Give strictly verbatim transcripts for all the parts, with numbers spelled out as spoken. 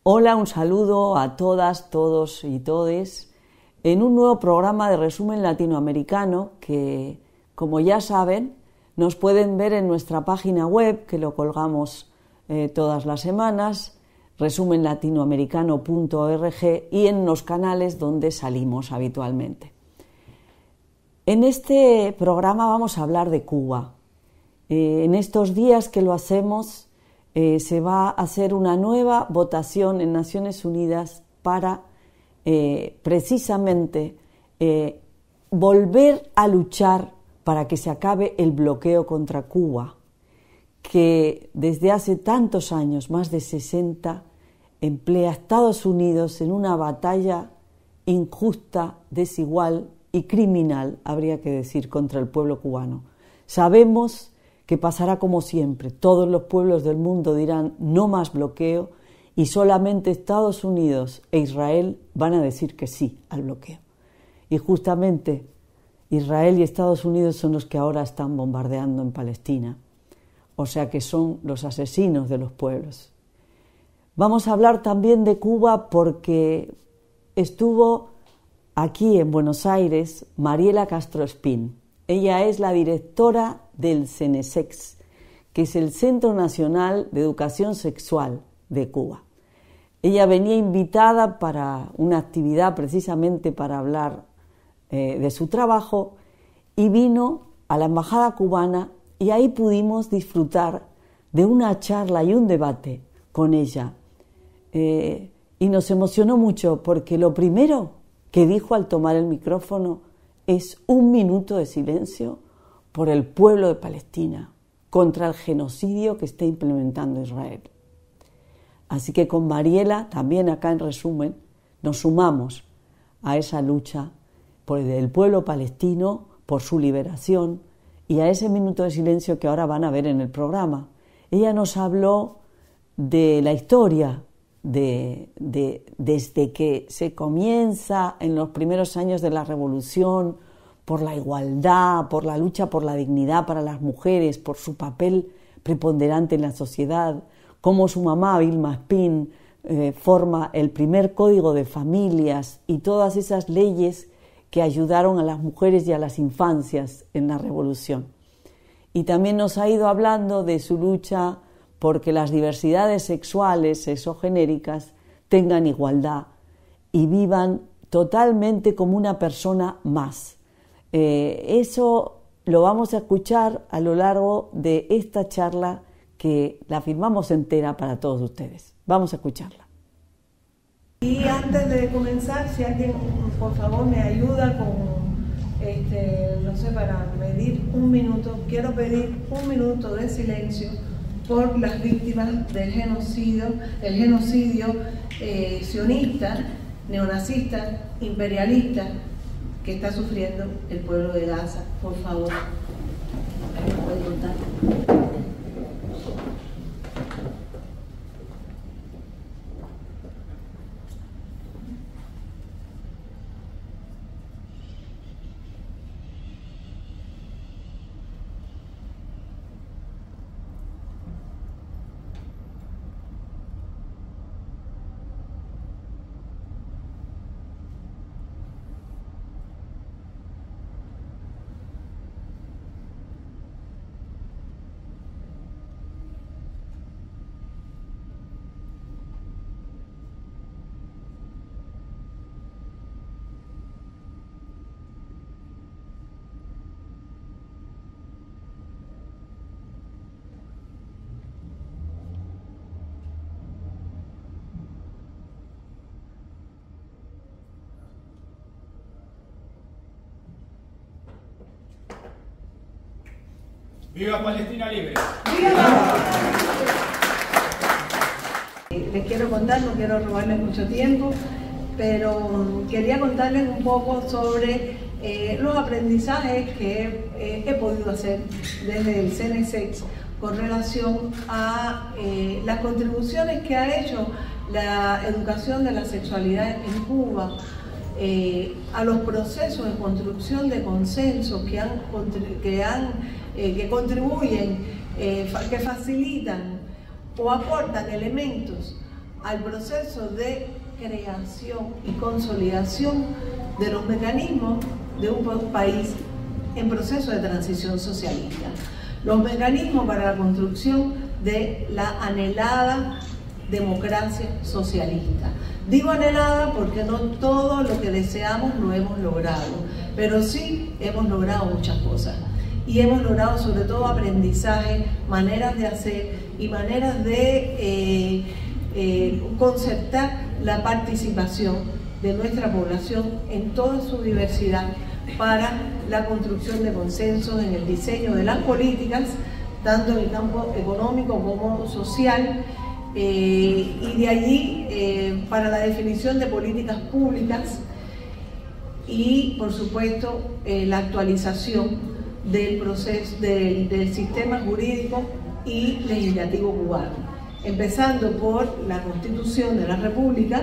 Hola, un saludo a todas, todos y todes en un nuevo programa de resumen latinoamericano que, como ya saben, nos pueden ver en nuestra página web, que lo colgamos eh, todas las semanas, resumen latinoamericano punto org, y en los canales donde salimos habitualmente. En este programa vamos a hablar de Cuba. Eh, en estos días que lo hacemos, eh, se va a hacer una nueva votación en Naciones Unidas para eh, precisamente eh, volver a luchar para que se acabe el bloqueo contra Cuba, que desde hace tantos años, más de sesenta, emplea a Estados Unidos en una batalla injusta, desigual y criminal, habría que decir, contra el pueblo cubano. Sabemos que pasará como siempre. Todos los pueblos del mundo dirán no más bloqueo y solamente Estados Unidos e Israel van a decir que sí al bloqueo. Y justamente Israel y Estados Unidos son los que ahora están bombardeando en Palestina, o sea que son los asesinos de los pueblos. Vamos a hablar también de Cuba porque estuvo aquí en Buenos Aires Mariela Castro Espín. Ella es la directora del CENESEX, que es el Centro Nacional de Educación Sexual de Cuba. Ella venía invitada para una actividad precisamente para hablar eh, de su trabajo y vino a la Embajada cubana y ahí pudimos disfrutar de una charla y un debate con ella. Eh, y nos emocionó mucho porque lo primero que dijo al tomar el micrófono es un minuto de silencio por el pueblo de Palestina contra el genocidio que está implementando Israel. Así que con Mariela, también acá en resumen, nos sumamos a esa lucha por el pueblo palestino, por su liberación y a ese minuto de silencio que ahora van a ver en el programa. Ella nos habló de la historia de, de, desde que se comienza en los primeros años de la revolución, por la igualdad, por la lucha por la dignidad para las mujeres, por su papel preponderante en la sociedad, cómo su mamá, Vilma Espín, eh, forma el primer código de familias y todas esas leyes que ayudaron a las mujeres y a las infancias en la revolución. Y también nos ha ido hablando de su lucha porque las diversidades sexuales, sexogenéricas, tengan igualdad y vivan totalmente como una persona más. Eh, eso lo vamos a escuchar a lo largo de esta charla que la filmamos entera para todos ustedes. Vamos a escucharla. Y antes de comenzar, si alguien por favor me ayuda con, este, no sé, para medir un minuto, quiero pedir un minuto de silencio por las víctimas del genocidio, el genocidio eh, sionista, neonazista, imperialista que está sufriendo el pueblo de Gaza. Por favor, ¿me puede contar? ¡Viva Palestina libre! ¡Viva! Les quiero contar, no quiero robarles mucho tiempo, pero quería contarles un poco sobre eh, los aprendizajes que eh, he podido hacer desde el CENESEX con relación a eh, las contribuciones que ha hecho la educación de la sexualidad en Cuba, eh, a los procesos de construcción de consenso que, han, que, han, eh, que contribuyen, eh, que facilitan o aportan elementos al proceso de creación y consolidación de los mecanismos de un país en proceso de transición socialista. Los mecanismos para la construcción de la anhelada democracia socialista. Digo anhelada porque no todo lo que deseamos lo hemos logrado, pero sí hemos logrado muchas cosas. Y hemos logrado sobre todo aprendizaje, maneras de hacer y maneras de eh, eh, concertar la participación de nuestra población en toda su diversidad para la construcción de consensos en el diseño de las políticas, tanto en el campo económico como social, eh, y de allí eh, para la definición de políticas públicas y, por supuesto, eh, la actualización del proceso del, del sistema jurídico y legislativo cubano, empezando por la Constitución de la República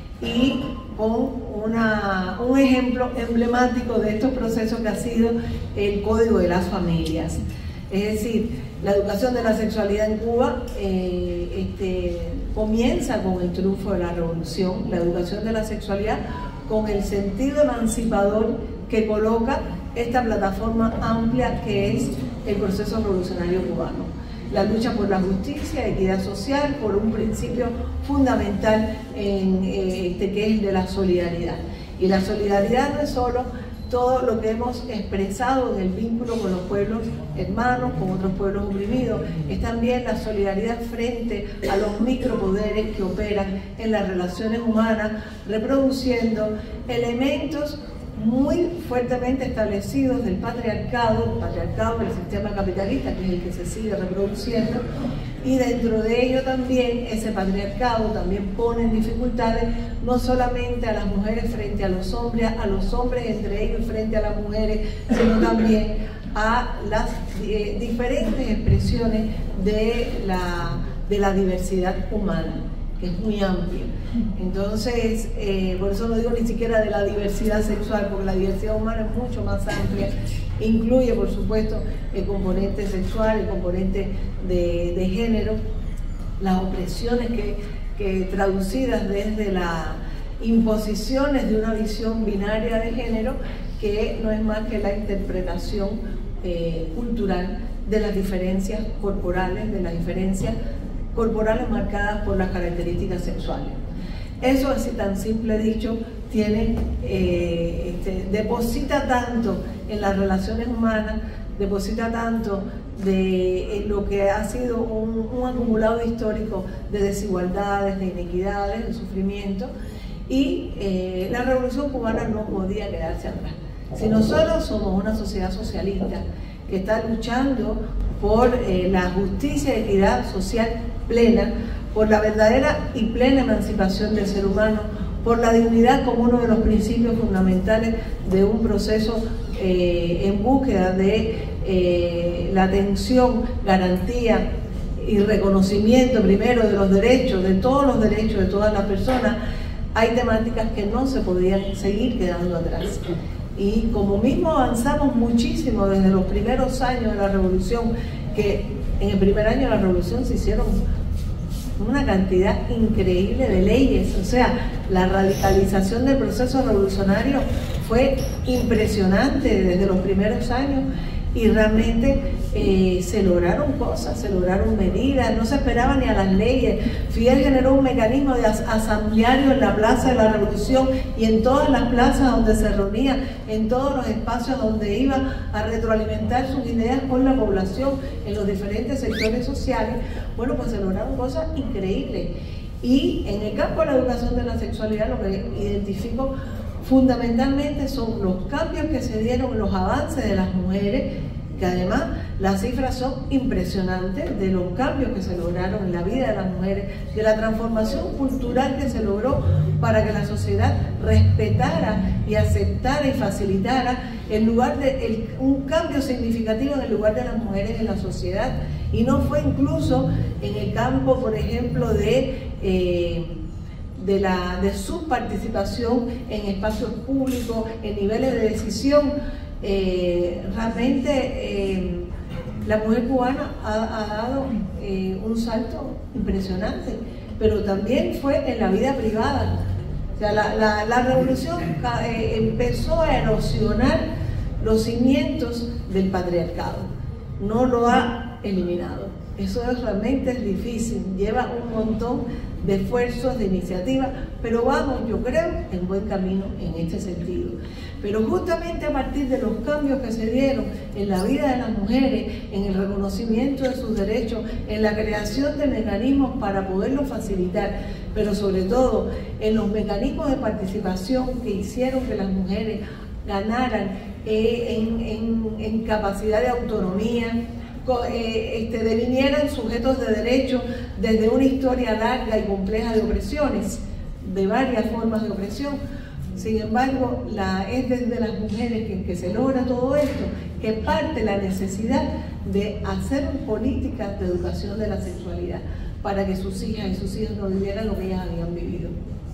y con una, un ejemplo emblemático de estos procesos que ha sido el Código de las Familias. Es decir, la educación de la sexualidad en Cuba eh, este, comienza con el triunfo de la revolución, la educación de la sexualidad con el sentido emancipador que coloca esta plataforma amplia que es el proceso revolucionario cubano. La lucha por la justicia, equidad social, por un principio fundamental en, eh, este, que es el de la solidaridad. Y la solidaridad no es solo todo lo que hemos expresado en el vínculo con los pueblos hermanos, con otros pueblos oprimidos, es también la solidaridad frente a los micropoderes que operan en las relaciones humanas, reproduciendo elementos muy fuertemente establecidos del patriarcado, el patriarcado del sistema capitalista, que es el que se sigue reproduciendo, y dentro de ello también ese patriarcado también pone en dificultades no solamente a las mujeres frente a los hombres, a los hombres entre ellos frente a las mujeres, sino también a las eh, diferentes expresiones de la, de la diversidad humana, que es muy amplia. Entonces, eh, por eso no digo ni siquiera de la diversidad sexual, porque la diversidad humana es mucho más amplia, incluye por supuesto el componente sexual, el componente de, de género, las opresiones que, que traducidas desde las imposiciones de una visión binaria de género, que no es más que la interpretación eh, cultural de las diferencias corporales, de las diferencias corporales marcadas por las características sexuales. Eso, así tan simple dicho, tiene, eh, este, deposita tanto en las relaciones humanas, deposita tanto de en lo que ha sido un, un acumulado histórico de desigualdades, de inequidades, de sufrimiento, y eh, la Revolución Cubana no podía quedarse atrás. Si nosotros somos una sociedad socialista que está luchando por eh, la justicia y equidad social plena, por la verdadera y plena emancipación del ser humano, por la dignidad como uno de los principios fundamentales de un proceso eh, en búsqueda de eh, la atención, garantía y reconocimiento primero de los derechos, de todos los derechos de todas las personas, hay temáticas que no se podían seguir quedando atrás. Y como mismo avanzamos muchísimo desde los primeros años de la Revolución, que en el primer año de la Revolución se hicieron una cantidad increíble de leyes, o sea, la radicalización del proceso revolucionario fue impresionante desde los primeros años y realmente eh, se lograron cosas, se lograron medidas, no se esperaba ni a las leyes. Fidel generó un mecanismo de as asambleario en la Plaza de la Revolución y en todas las plazas donde se reunía, en todos los espacios donde iba a retroalimentar sus ideas con la población, en los diferentes sectores sociales. Bueno, pues se lograron cosas increíbles. Y en el campo de la educación de la sexualidad lo que identifico fundamentalmente son los cambios que se dieron, los avances de las mujeres, que además las cifras son impresionantes de los cambios que se lograron en la vida de las mujeres, de la transformación cultural que se logró para que la sociedad respetara y aceptara y facilitara el lugar de, el, un cambio significativo en el lugar de las mujeres en la sociedad. Y no fue incluso en el campo, por ejemplo, de... Eh, De, la, de su participación en espacios públicos, en niveles de decisión. Eh, realmente eh, la mujer cubana ha, ha dado eh, un salto impresionante. pero también fue en la vida privada. O sea, la, la, la revolución eh, empezó a erosionar los cimientos del patriarcado, no lo ha eliminado. Eso es, realmente es difícil, lleva un montón de esfuerzos, de iniciativas, pero vamos, yo creo, en buen camino en este sentido. Pero justamente a partir de los cambios que se dieron en la vida de las mujeres, en el reconocimiento de sus derechos, en la creación de mecanismos para poderlos facilitar, pero sobre todo en los mecanismos de participación que hicieron que las mujeres ganaran eh, en, en, en capacidad de autonomía, Eh, este, devinieran sujetos de derecho desde una historia larga y compleja de opresiones, de varias formas de opresión. Sin embargo, la, es desde las mujeres que, que se logra todo esto, que parte la necesidad de hacer políticas de educación de la sexualidad para que sus hijas y sus hijos no vivieran lo que ellas habían vivido.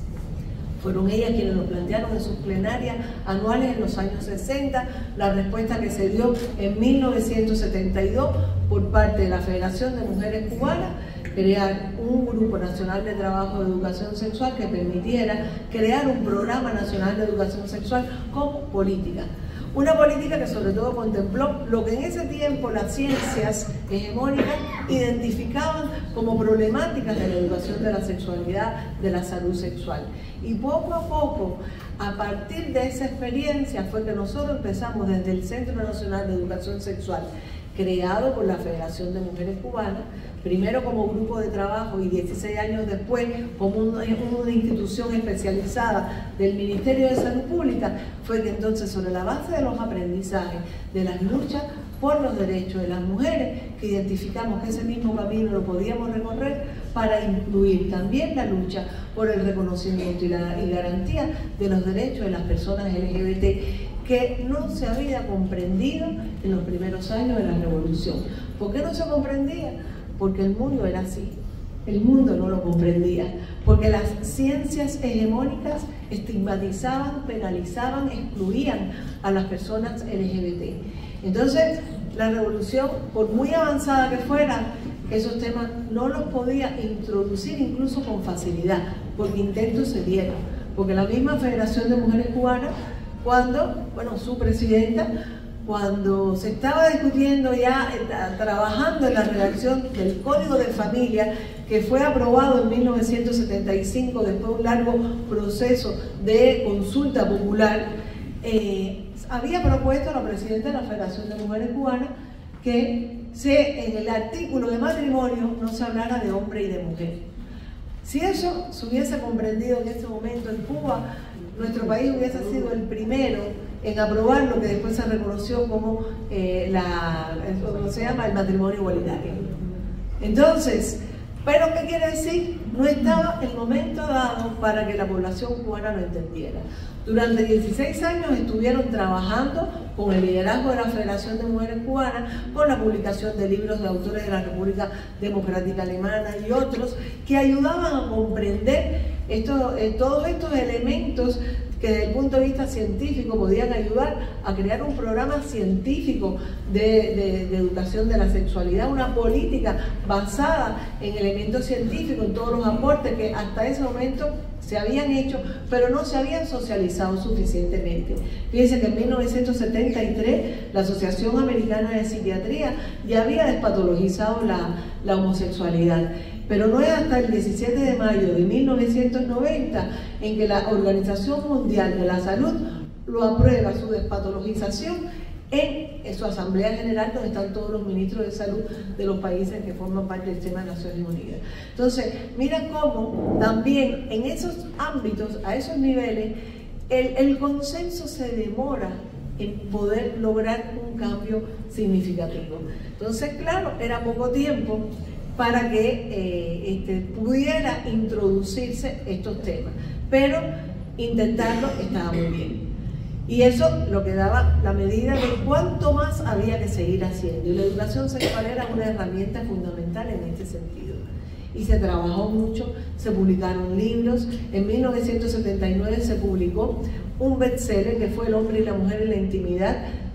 Fueron ellas quienes lo plantearon en sus plenarias anuales en los años sesenta, la respuesta que se dio en mil novecientos setenta y dos por parte de la Federación de Mujeres Cubanas, crear un Grupo Nacional de Trabajo de Educación Sexual que permitiera crear un Programa Nacional de Educación Sexual como política. Una política que sobre todo contempló lo que en ese tiempo las ciencias hegemónicas identificaban como problemáticas de la educación de la sexualidad, de la salud sexual. Y poco a poco, a partir de esa experiencia, fue que nosotros empezamos desde el Centro Nacional de Educación Sexual, creado por la Federación de Mujeres Cubanas, primero como grupo de trabajo y dieciséis años después como una, una institución especializada del Ministerio de Salud Pública, fue que entonces, sobre la base de los aprendizajes de las luchas por los derechos de las mujeres, que identificamos que ese mismo camino lo podíamos recorrer para incluir también la lucha por el reconocimiento y la y garantía de los derechos de las personas L G B T, que no se había comprendido en los primeros años de la revolución. ¿Por qué no se comprendía? Porque el mundo era así, el mundo no lo comprendía, porque las ciencias hegemónicas estigmatizaban, penalizaban, excluían a las personas L G B T. Entonces, la revolución, por muy avanzada que fuera, esos temas no los podía introducir incluso con facilidad, porque intentos se dieron, porque la misma Federación de Mujeres Cubanas, cuando, bueno, su presidenta, cuando se estaba discutiendo ya, trabajando en la redacción del Código de Familia, que fue aprobado en mil novecientos setenta y cinco después de un largo proceso de consulta popular, eh, había propuesto a la presidenta de la Federación de Mujeres Cubanas que se, en el artículo de matrimonio no se hablara de hombre y de mujer. Si eso se hubiese comprendido en ese momento en Cuba, nuestro país hubiese sido el primero en aprobar lo que después se reconoció como eh, la, ¿cómo se llama? El matrimonio igualitario. Entonces, ¿pero qué quiere decir? No estaba el momento dado para que la población cubana lo entendiera. Durante dieciséis años estuvieron trabajando con el liderazgo de la Federación de Mujeres Cubanas, con la publicación de libros de autores de la República Democrática Alemana y otros, que ayudaban a comprender esto, eh, todos estos elementos que desde el punto de vista científico podían ayudar a crear un programa científico de, de, de educación de la sexualidad, una política basada en elementos científicos, en todos los aportes que hasta ese momento se habían hecho, pero no se habían socializado suficientemente. Fíjense que en mil novecientos setenta y tres la Asociación Americana de Psiquiatría ya había despatologizado la, la homosexualidad. Pero no es hasta el diecisiete de mayo de mil novecientos noventa en que la Organización Mundial de la Salud lo aprueba, su despatologización, en su Asamblea General, donde están todos los ministros de salud de los países que forman parte del sistema de Naciones Unidas. Entonces, mira cómo también en esos ámbitos, a esos niveles, el, el consenso se demora en poder lograr un cambio significativo. Entonces, claro, era poco tiempo para que eh, este, pudiera introducirse estos temas, pero intentarlo estaba muy bien. Y eso lo que daba la medida de cuánto más había que seguir haciendo. Y la educación sexual era una herramienta fundamental en este sentido. Y se trabajó mucho, se publicaron libros. En mil novecientos setenta y nueve se publicó un bestseller que fue El hombre y la mujer en la intimidad,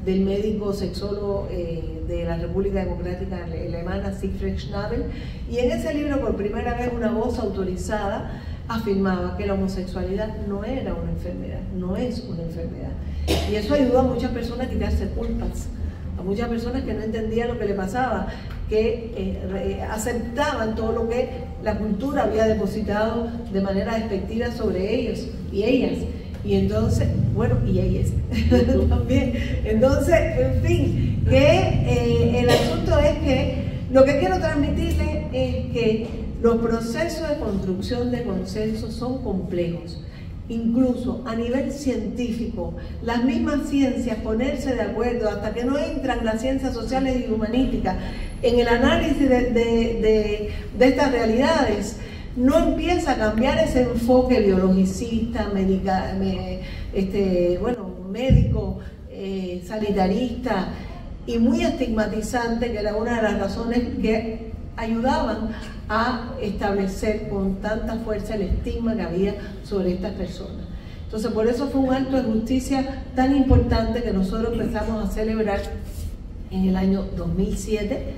del médico sexólogo eh, de la República Democrática Alemana, Siegfried Schnabel, y en ese libro por primera vez una voz autorizada afirmaba que la homosexualidad no era una enfermedad, no es una enfermedad. Y eso ayudó a muchas personas a quitarse culpas, a muchas personas que no entendían lo que le pasaba, que eh, aceptaban todo lo que la cultura había depositado de manera despectiva sobre ellos y ellas. Y entonces, bueno, y ellas también. Entonces, en fin, que eh, el asunto es que lo que quiero transmitirles es que los procesos de construcción de consenso son complejos. Incluso a nivel científico, las mismas ciencias ponerse de acuerdo hasta que no entran las ciencias sociales y humanísticas en el análisis de, de, de, de estas realidades, no empieza a cambiar ese enfoque biologicista, medica, me, este, bueno, médico, eh, sanitarista y muy estigmatizante, que era una de las razones que ayudaban a establecer con tanta fuerza el estigma que había sobre estas personas. Entonces, por eso fue un acto de justicia tan importante que nosotros empezamos a celebrar en el año dos mil siete,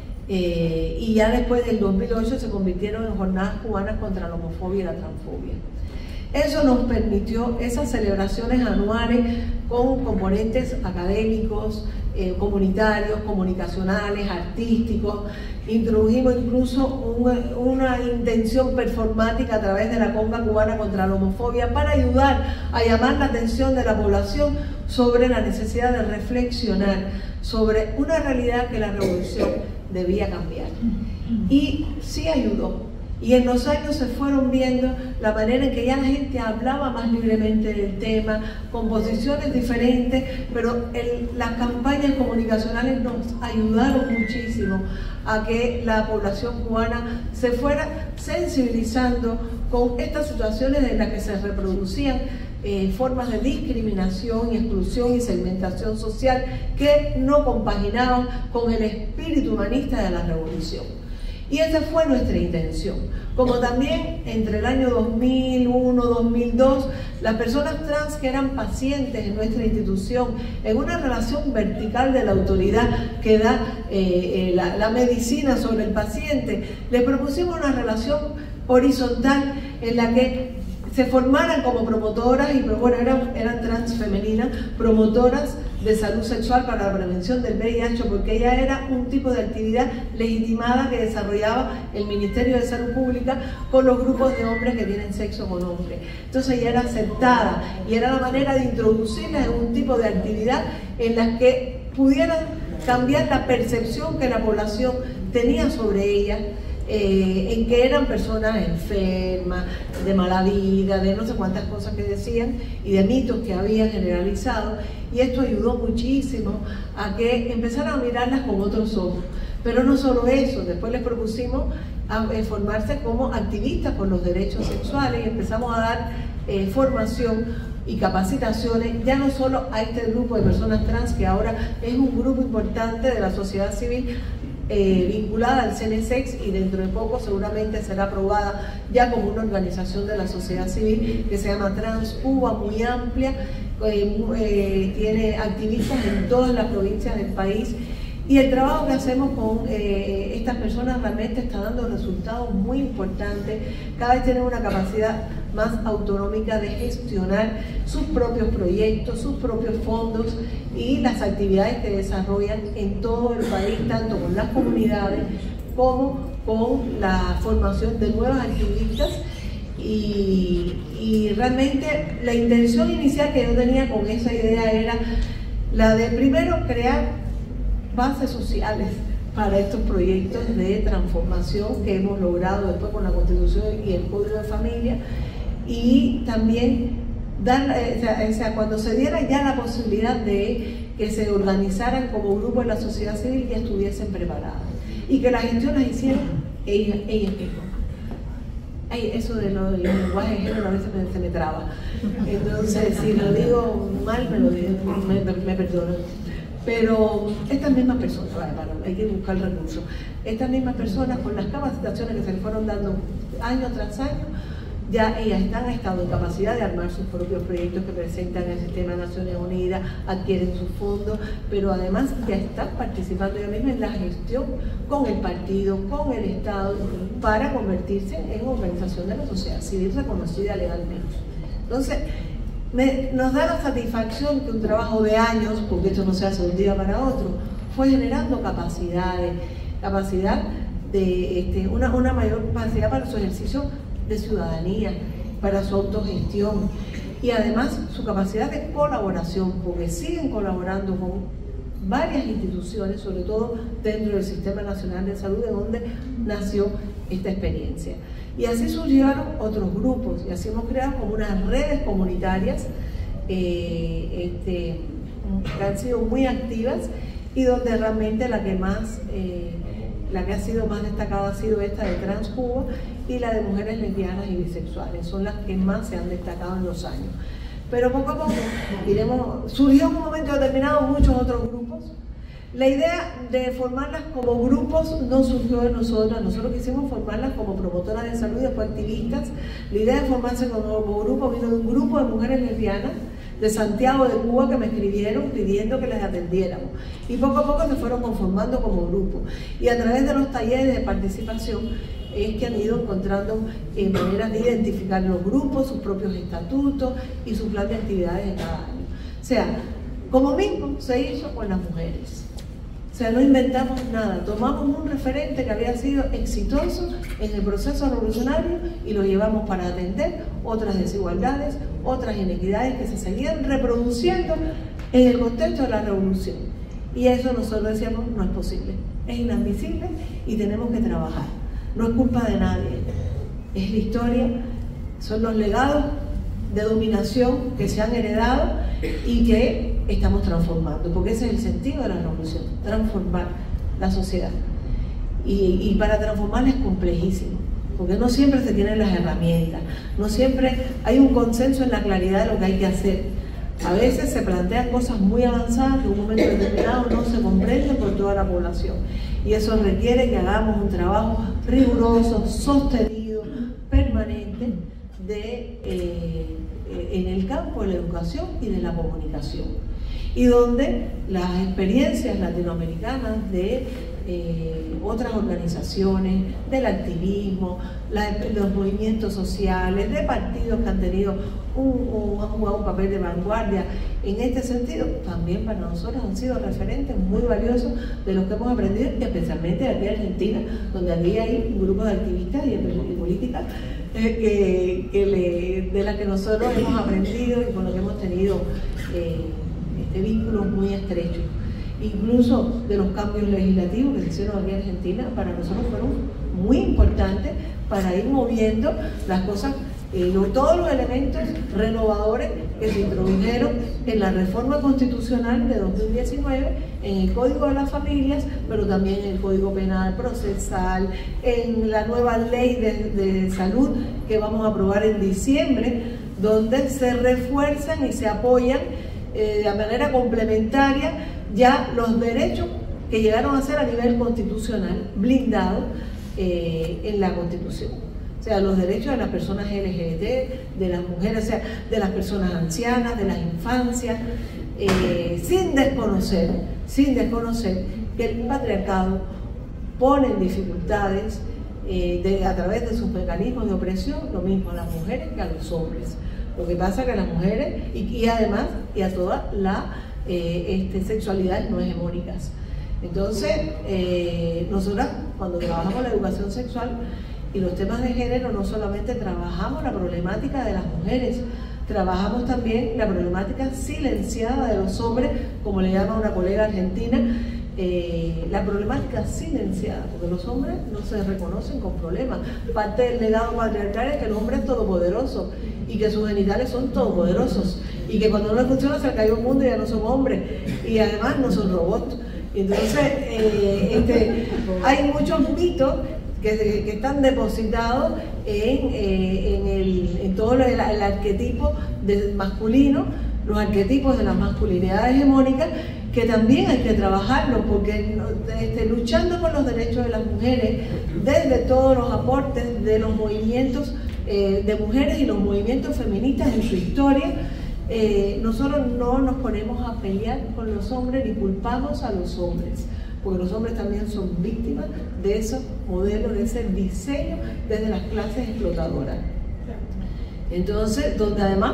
eh, y ya después del dos mil ocho se convirtieron en jornadas cubanas contra la homofobia y la transfobia. Eso nos permitió esas celebraciones anuales con componentes académicos, eh, comunitarios, comunicacionales, artísticos. Introdujimos incluso una, una intención performática a través de la conga cubana contra la homofobia para ayudar a llamar la atención de la población sobre la necesidad de reflexionar sobre una realidad que la revolución debía cambiar. Y sí ayudó. Y en los años se fueron viendo la manera en que ya la gente hablaba más libremente del tema, con posiciones diferentes, pero el, las campañas comunicacionales nos ayudaron muchísimo a que la población cubana se fuera sensibilizando con estas situaciones en las que se reproducían eh, formas de discriminación y exclusión y segmentación social que no compaginaban con el espíritu humanista de la revolución. Y esa fue nuestra intención. Como también entre el año dos mil uno a dos mil dos, las personas trans que eran pacientes en nuestra institución, en una relación vertical de la autoridad que da eh, eh, la, la medicina sobre el paciente, les propusimos una relación horizontal en la que se formaran como promotoras, y bueno, eran, eran trans femeninas, promotoras de salud sexual para la prevención del V I H, porque ella era un tipo de actividad legitimada que desarrollaba el Ministerio de Salud Pública con los grupos de hombres que tienen sexo con hombres. Entonces ella era aceptada y era la manera de introducirla en un tipo de actividad en la que pudieran cambiar la percepción que la población tenía sobre ella, Eh, en que eran personas enfermas, de mala vida, de no sé cuántas cosas que decían y de mitos que habían generalizado, y esto ayudó muchísimo a que empezaran a mirarlas con otros ojos. Pero no solo eso, después les propusimos a, a formarse como activistas por los derechos sexuales y empezamos a dar eh, formación y capacitaciones ya no solo a este grupo de personas trans, que ahora es un grupo importante de la sociedad civil, Eh, vinculada al C N S E X, y dentro de poco seguramente será aprobada ya como una organización de la sociedad civil que se llama Trans Cuba, muy amplia, eh, eh, tiene activistas en todas las provincias del país, y el trabajo que hacemos con eh, estas personas realmente está dando resultados muy importantes. Cada vez tienen una capacidad más autonómica de gestionar sus propios proyectos, sus propios fondos y las actividades que desarrollan en todo el país, tanto con las comunidades como con la formación de nuevas activistas. Y, y realmente la intención inicial que yo tenía con esa idea era la de primero crear bases sociales para estos proyectos de transformación que hemos logrado después con la Constitución y el Código de Familia, y también dar, o sea, cuando se diera ya la posibilidad de que se organizaran como grupo en la sociedad civil, ya estuviesen preparadas y que la gestión la hicieran ellas, ellas mismas. Ay, eso de lo del lenguaje de género a veces me, se me traba, entonces si lo digo mal me lo digo, me, me, me perdonan. Pero estas mismas personas, vale, vale, hay que buscar recursos, estas mismas personas con las capacitaciones que se les fueron dando año tras año, ya ellas están estado en capacidad de armar sus propios proyectos que presentan en el Sistema de Naciones Unidas, adquieren sus fondos, pero además ya están participando ellas mismas en la gestión con el partido, con el Estado, para convertirse en organización de la sociedad civil reconocida legalmente. Entonces, me, nos da la satisfacción que un trabajo de años, porque esto no se hace de un día para otro, fue generando capacidades, capacidad de este, una, una mayor capacidad para su ejercicio de ciudadanía, para su autogestión y además su capacidad de colaboración, porque siguen colaborando con varias instituciones, sobre todo dentro del Sistema Nacional de Salud, de donde nació esta experiencia. Y así surgieron otros grupos, y así hemos creado como unas redes comunitarias eh, este, que han sido muy activas y donde realmente la que más, eh, la que ha sido más destacada ha sido esta de Transcuba y la de mujeres lesbianas y bisexuales, son las que más se han destacado en los años. Pero poco a poco iremos, surgió en un momento determinado muchos otros grupos. La idea de formarlas como grupos no surgió de nosotras, nosotros quisimos formarlas como promotoras de salud y después activistas. La idea de formarse como, como grupo vino de un grupo de mujeres lesbianas de Santiago de Cuba que me escribieron pidiendo que les atendiéramos. Y poco a poco se fueron conformando como grupo. Y a través de los talleres de participación es que han ido encontrando eh, maneras de identificar los grupos, sus propios estatutos y su plan de actividades de cada año. O sea, como mismo se hizo con las mujeres. O sea, no inventamos nada, tomamos un referente que había sido exitoso en el proceso revolucionario y lo llevamos para atender otras desigualdades, otras inequidades que se seguían reproduciendo en el contexto de la revolución. Y eso nosotros decíamos, no es posible, es inadmisible y tenemos que trabajar. No es culpa de nadie, es la historia, son los legados de dominación que se han heredado y que estamos transformando, porque ese es el sentido de la revolución, transformar la sociedad. Y, y para transformarla es complejísimo, porque no siempre se tienen las herramientas, no siempre hay un consenso en la claridad de lo que hay que hacer. A veces se plantean cosas muy avanzadas que en un momento determinado no se comprenden por toda la población. Y eso requiere que hagamos un trabajo riguroso, sostenido, permanente, de, eh, en el campo de la educación y de la comunicación. Y donde las experiencias latinoamericanas de eh, otras organizaciones, del activismo, la, los movimientos sociales, de partidos que han tenido un, un, han jugado un papel de vanguardia en este sentido, también para nosotros han sido referentes muy valiosos de los que hemos aprendido, especialmente aquí en Argentina, donde aquí hay un grupo de activistas y de políticas eh, que, que le, de las que nosotros hemos aprendido y con los que hemos tenido eh, este, vínculos muy estrechos. Incluso de los cambios legislativos que se hicieron aquí en Argentina, para nosotros fueron muy importantes para ir moviendo las cosas, eh, todos los elementos renovadores que se introdujeron en la reforma constitucional de dos mil diecinueve, en el Código de las Familias, pero también en el Código Penal Procesal, en la nueva ley de, de salud que vamos a aprobar en diciembre, donde se refuerzan y se apoyan eh, de manera complementaria ya los derechos que llegaron a ser a nivel constitucional, blindados eh, en la Constitución. O sea, los derechos de las personas L G B T, de las mujeres, o sea, de las personas ancianas, de las infancias, eh, sin desconocer, sin desconocer que el patriarcado pone en dificultades eh, de, a través de sus mecanismos de opresión, lo mismo a las mujeres que a los hombres. Lo que pasa es que a las mujeres, y, y además, y a toda la Eh, este, sexualidades no hegemónicas. Entonces, eh, nosotras cuando trabajamos la educación sexual y los temas de género, no solamente trabajamos la problemática de las mujeres, trabajamos también la problemática silenciada de los hombres, como le llama una colega argentina, eh, la problemática silenciada, porque los hombres no se reconocen con problemas. Parte del legado patriarcal es que el hombre es todopoderoso y que sus genitales son todopoderosos y que cuando no les funciona se cayó el mundo y ya no son hombres y además no son robots. Entonces eh, este, hay muchos mitos que, que están depositados en, eh, en, el, en todo el, el arquetipo del masculino, los arquetipos de las masculinidades hegemónicas, que también hay que trabajarlo, porque este, luchando por los derechos de las mujeres, desde todos los aportes de los movimientos eh, de mujeres y los movimientos feministas en su historia, eh, nosotros no nos ponemos a pelear con los hombres ni culpamos a los hombres, porque los hombres también son víctimas de esos modelos, de ese diseño desde las clases explotadoras. Entonces, donde además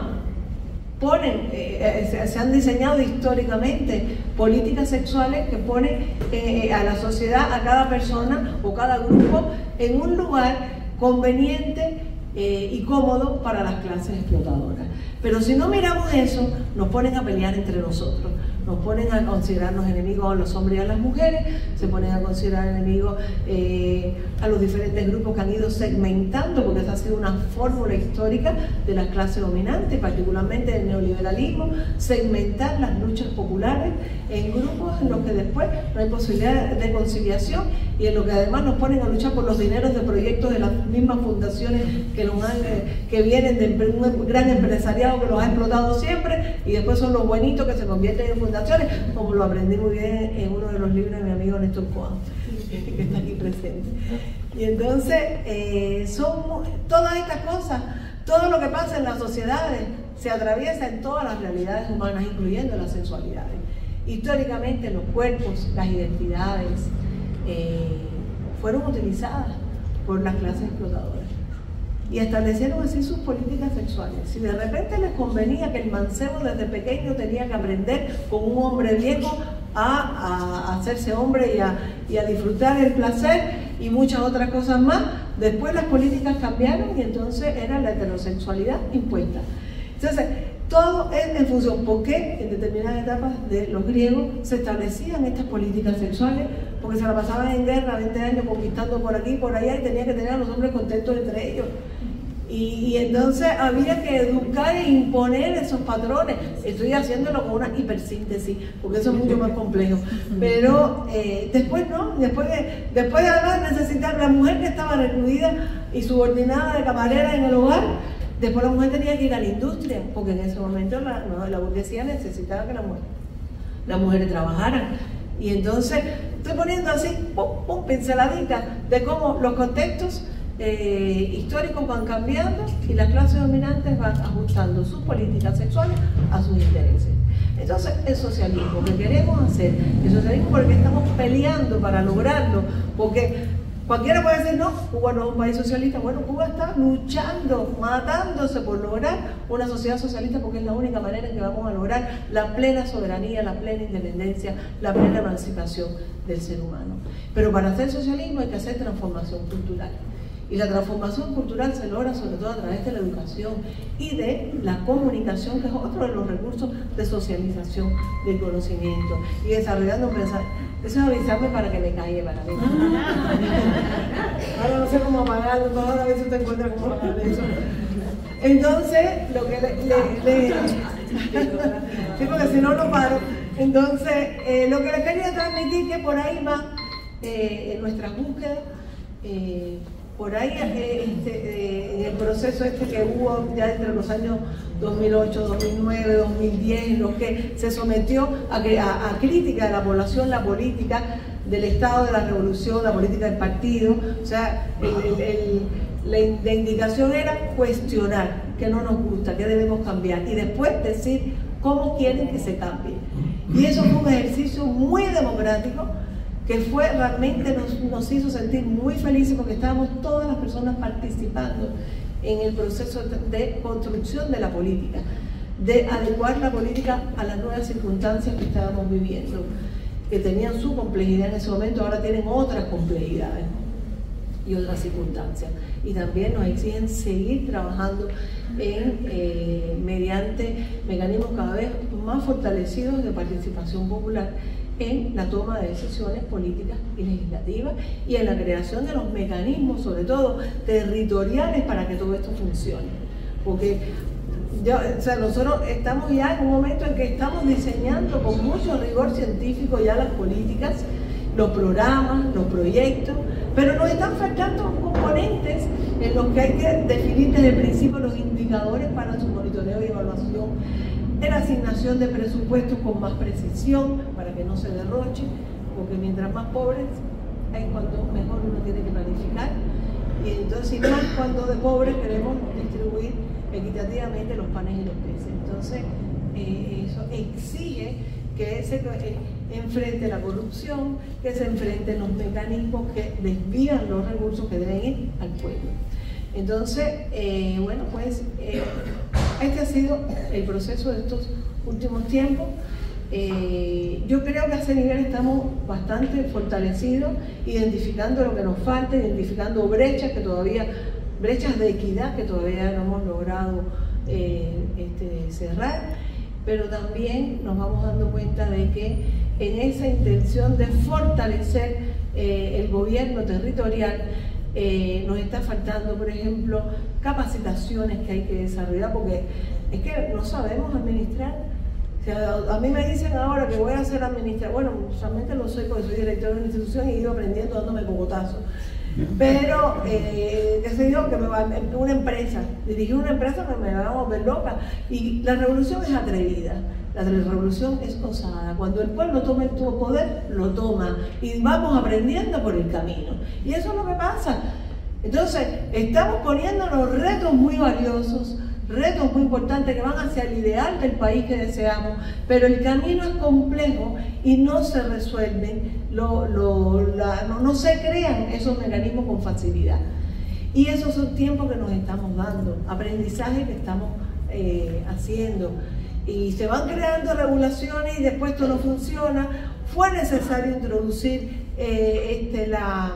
ponen, eh, se, se han diseñado históricamente políticas sexuales que ponen eh, a la sociedad, a cada persona o cada grupo en un lugar conveniente eh, y cómodo para las clases explotadoras. Pero si no miramos eso, nos ponen a pelear entre nosotros, nos ponen a considerarnos enemigos a los hombres y a las mujeres, se ponen a considerar enemigos eh, a los diferentes grupos que han ido segmentando, porque esa ha sido una fórmula histórica de las clases dominantes, particularmente del neoliberalismo, segmentar las luchas populares en grupos en los que después no hay posibilidad de conciliación y en los que además nos ponen a luchar por los dineros de proyectos de las mismas fundaciones que, nos han, eh, que vienen de un gran empresariado que los ha explotado siempre y después son los buenitos que se convierten en fundaciones, como lo aprendí muy bien en uno de los libros de mi amigo Néstor Cohen, que está aquí presente. Y entonces, eh, son todas estas cosas, todo lo que pasa en las sociedades se atraviesa en todas las realidades humanas, incluyendo las sexualidades. Históricamente los cuerpos, las identidades, eh, fueron utilizadas por las clases explotadoras y establecieron así sus políticas sexuales. Si de repente les convenía que el mancebo desde pequeño tenía que aprender con un hombre viejo a, a hacerse hombre y a, y a disfrutar el placer y muchas otras cosas más, después las políticas cambiaron y entonces era la heterosexualidad impuesta. Entonces, todo es en función, porque en determinadas etapas de los griegos se establecían estas políticas sexuales, porque se la pasaban en guerra veinte años conquistando por aquí y por allá y tenían que tener a los hombres contentos entre ellos. Y, y entonces había que educar e imponer esos patrones. Estoy haciéndolo con una hipersíntesis, porque eso es mucho más complejo. Pero eh, después no, después de, después de además necesitar la mujer que estaba recluida y subordinada de camarera en el hogar, después la mujer tenía que ir a la industria, porque en ese momento la, no, la burguesía necesitaba que la mujer, las mujeres trabajaran. Y entonces estoy poniendo así, pum, pum, pinceladita de cómo los contextos eh, históricos van cambiando y las clases dominantes van ajustando sus políticas sexuales a sus intereses. Entonces, el socialismo que queremos hacer, el socialismo por el que estamos peleando para lograrlo, porque cualquiera puede decir, no, Cuba no es un país socialista. Bueno, Cuba está luchando, matándose por lograr una sociedad socialista, porque es la única manera en que vamos a lograr la plena soberanía, la plena independencia, la plena emancipación del ser humano. Pero para hacer socialismo hay que hacer transformación cultural. Y la transformación cultural se logra sobre todo a través de la educación y de la comunicación, que es otro de los recursos de socialización del conocimiento. Y desarrollando un pensamiento. Eso es avisarme para que me calle para mí. Ahora no sé cómo apagarlo, todas las veces te encuentras cómo apagar eso. Entonces, lo que le... le, le sí, porque si no, no paro. Entonces, eh, lo que les quería transmitir que por ahí va eh, en nuestras búsquedas, eh, por ahí eh, este, eh, en el proceso este que hubo ya entre los años dos mil ocho, dos mil nueve, dos mil diez, en los que se sometió a, que, a, a crítica de la población, la política del Estado, de la revolución, la política del partido. O sea, el, el, el, la, la indicación era cuestionar qué no nos gusta, qué debemos cambiar y después decir cómo quieren que se cambie. Y eso fue un ejercicio muy democrático que fue realmente nos, nos hizo sentir muy felices porque estábamos todas las personas participando en el proceso de construcción de la política, de adecuar la política a las nuevas circunstancias que estábamos viviendo, que tenían su complejidad en ese momento, ahora tienen otras complejidades y otras circunstancias. Y también nos exigen seguir trabajando en, eh, mediante mecanismos cada vez más fortalecidos de participación popular en la toma de decisiones políticas y legislativas y en la creación de los mecanismos, sobre todo territoriales, para que todo esto funcione. Porque yo, o sea, nosotros estamos ya en un momento en que estamos diseñando con mucho rigor científico ya las políticas, los programas, los proyectos, pero nos están faltando componentes en los que hay que definir desde el principio los indicadores para su monitoreo y evaluación, en la asignación de presupuestos con más precisión para que no se derroche, porque mientras más pobres es cuando mejor uno tiene que planificar, y entonces, y más cuando de pobres queremos distribuir equitativamente los panes y los peces. Entonces, eh, eso exige que se eh, enfrente la corrupción, que se enfrenten los mecanismos que desvían los recursos que deben ir al pueblo. Entonces, eh, bueno, pues eh, este ha sido el proceso de estos últimos tiempos. Eh, yo creo que a ese nivel estamos bastante fortalecidos, identificando lo que nos falta, identificando brechas que todavía, brechas de equidad que todavía no hemos logrado eh, este, cerrar, pero también nos vamos dando cuenta de que en esa intención de fortalecer eh, el gobierno territorial eh, nos está faltando, por ejemplo, capacitaciones que hay que desarrollar, porque es que no sabemos administrar. O sea, a mí me dicen ahora que voy a ser administrador, bueno, realmente lo soy porque soy director de una institución y he ido aprendiendo dándome cogotazos. Pero, eh, qué sé yo, que me va, una empresa, dirigir una empresa me, me va a volver loca. Y la revolución es atrevida, la revolución es osada. Cuando el pueblo toma el poder, lo toma y vamos aprendiendo por el camino. Y eso es lo que pasa. Entonces, estamos poniéndonos retos muy valiosos, retos muy importantes que van hacia el ideal del país que deseamos, pero el camino es complejo y no se resuelven, lo, lo, la, no, no se crean esos mecanismos con facilidad. Y esos son tiempos que nos estamos dando, aprendizaje que estamos eh, haciendo. Y se van creando regulaciones y después esto no funciona. Fue necesario introducir eh, este, la...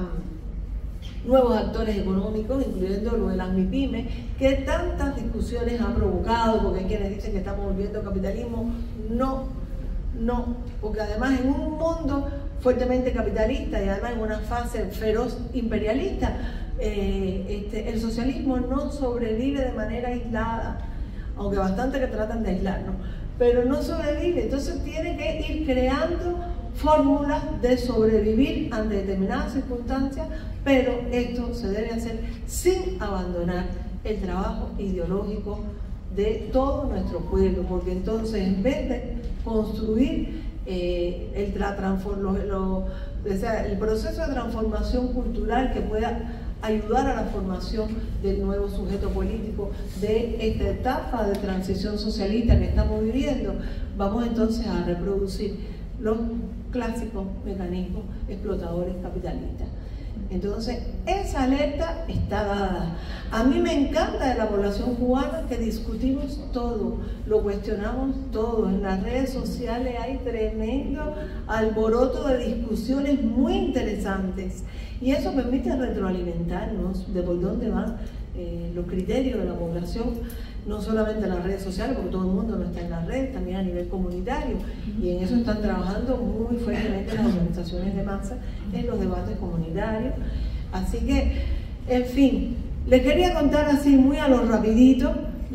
nuevos actores económicos, incluyendo lo de las MIPYMES, que tantas discusiones han provocado, porque hay quienes dicen que estamos volviendo al capitalismo. No, no, porque además en un mundo fuertemente capitalista y además en una fase feroz imperialista, eh, este, el socialismo no sobrevive de manera aislada, aunque bastante que tratan de aislarnos, pero no sobrevive. Entonces tiene que ir creando fórmulas de sobrevivir ante determinadas circunstancias, pero esto se debe hacer sin abandonar el trabajo ideológico de todo nuestro pueblo, porque entonces en vez de construir eh, el, la lo, lo, o sea, el proceso de transformación cultural que pueda ayudar a la formación del nuevo sujeto político de esta etapa de transición socialista que estamos viviendo, vamos entonces a reproducir los clásicos mecanismos explotadores capitalistas. Entonces, esa alerta está dada. A mí me encanta de la población cubana que discutimos todo, lo cuestionamos todo. En las redes sociales hay tremendo alboroto de discusiones muy interesantes y eso permite retroalimentarnos de por dónde van eh, los criterios de la población. No solamente en las redes sociales, porque todo el mundo no está en las redes, también a nivel comunitario. Y en eso están trabajando muy fuertemente las organizaciones de masa en los debates comunitarios. Así que, en fin, les quería contar así muy a lo rapidito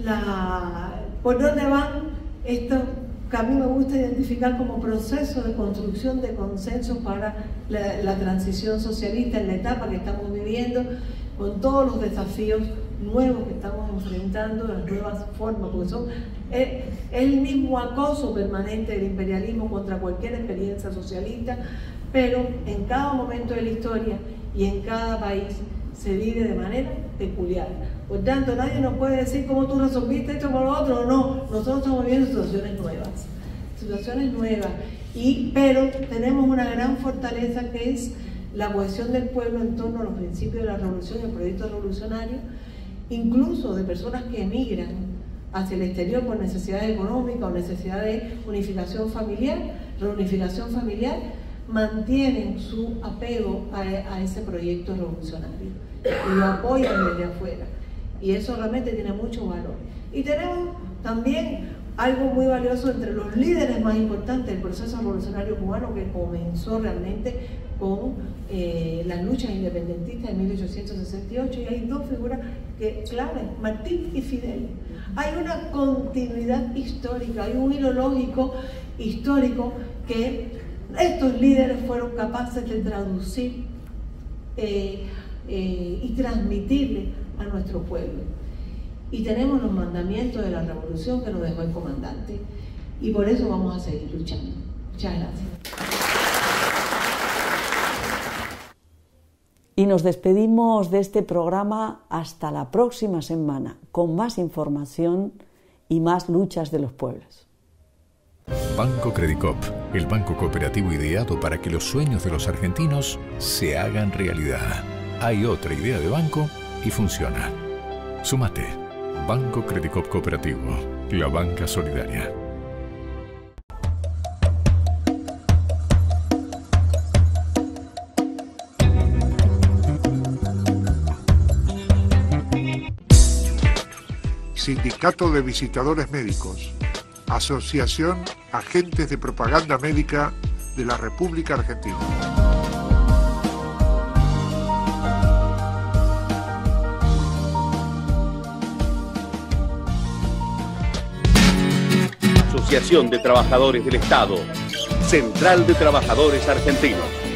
la, por dónde van estos que a mí me gusta identificar como proceso de construcción de consenso para la, la transición socialista en la etapa que estamos viviendo, con todos los desafíos nuevos que estamos enfrentando, las nuevas formas, porque son el, el mismo acoso permanente del imperialismo contra cualquier experiencia socialista, pero en cada momento de la historia y en cada país se vive de manera peculiar. Por tanto, nadie nos puede decir cómo tú resolviste esto por lo otro, no, nosotros estamos viviendo situaciones nuevas, situaciones nuevas, y, pero tenemos una gran fortaleza que es la cohesión del pueblo en torno a los principios de la revolución y el proyecto revolucionario, incluso de personas que emigran hacia el exterior por necesidades económicas o necesidad de unificación familiar, reunificación familiar, mantienen su apego a, a ese proyecto revolucionario y lo apoyan desde afuera, y eso realmente tiene mucho valor. Y tenemos también algo muy valioso entre los líderes más importantes del proceso revolucionario cubano, que comenzó realmente con eh, las luchas independentistas de mil ochocientos sesenta y ocho, y hay dos figuras que claves, Martí y Fidel. Hay una continuidad histórica, hay un hilo lógico histórico que estos líderes fueron capaces de traducir eh, eh, y transmitirle a nuestro pueblo. Y tenemos los mandamientos de la revolución que nos dejó el comandante, y por eso vamos a seguir luchando. Muchas gracias. Y nos despedimos de este programa hasta la próxima semana, con más información y más luchas de los pueblos. Banco Credicop, el banco cooperativo ideado para que los sueños de los argentinos se hagan realidad. Hay otra idea de banco y funciona. Súmate. Banco Credicop Cooperativo, la banca solidaria. Sindicato de Visitadores Médicos, Asociación Agentes de Propaganda Médica de la República Argentina. Asociación de Trabajadores del Estado, Central de Trabajadores Argentinos.